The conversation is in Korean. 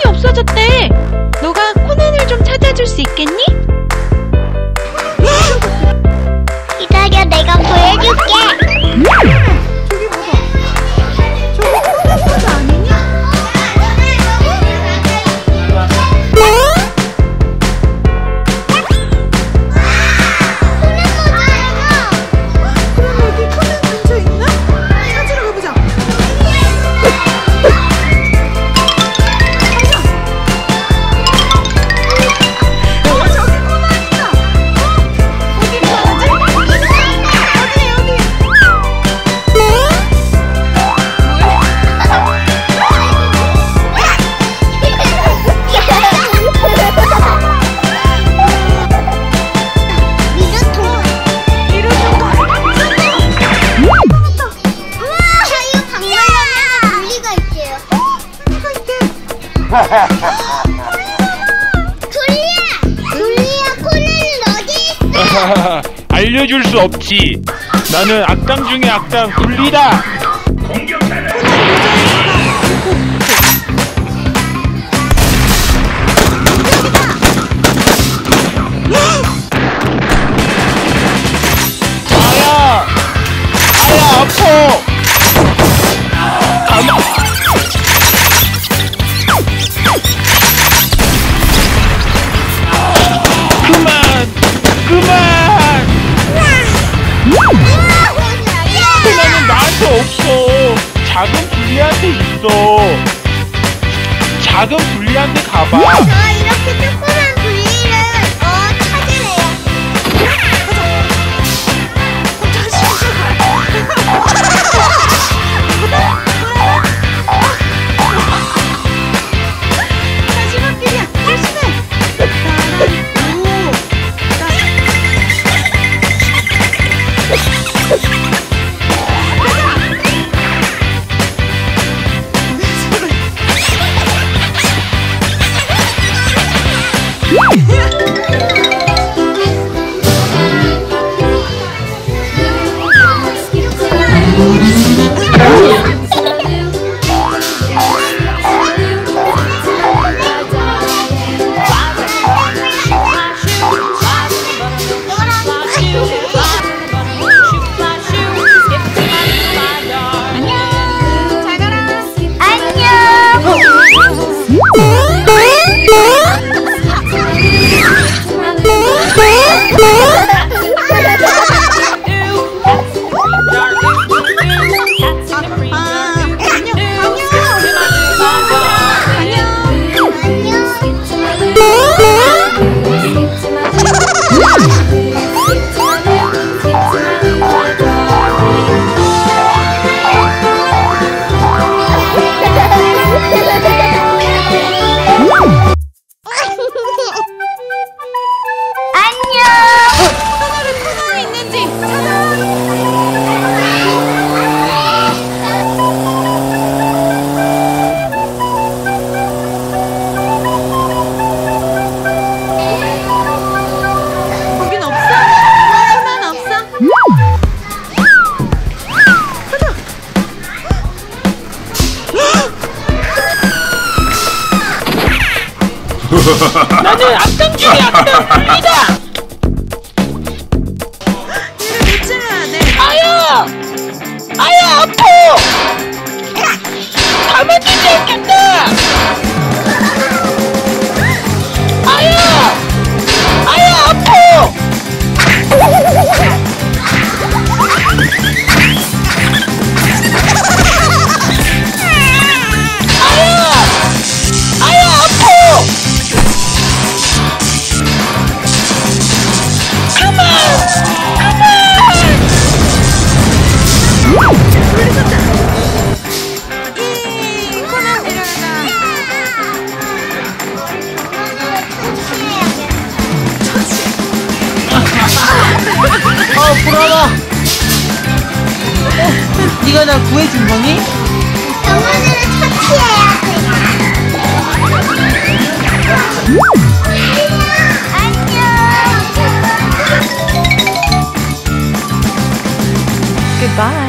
없어졌대. 너가 코난을 좀 찾아줄 수 있겠니? 기다려, 내가 보여줄게. 저기 봐봐. 저거 코난 아니냐? 그럼 여기 코난 근처에 있나? 찾으러 가보자. 저기 코난 있다. 어디 있는지? 여기. 둘리야, 코난은 어디 있어? 알려줄 수 없지. 나는 악당 중에 악당 둘리다. 아야, 아야 아파. 그만, 그만. 코난은 나한테 없어. 작은 둘리한테 있어. 작은 둘리한테 가봐. 저 이렇게 조그만 둘리를 찾으래요. 마지막길이야. 조심해. 나는 악당 중에 악당 둘리다. 얘를 놓치면 안 돼. 아야, 아야 아파. 가만두지 않겠다. 아야, 아야 아파. 불안아. 네가 나 구해준 거니? 영혼을 처치해야 돼. 안녕. Goodbye.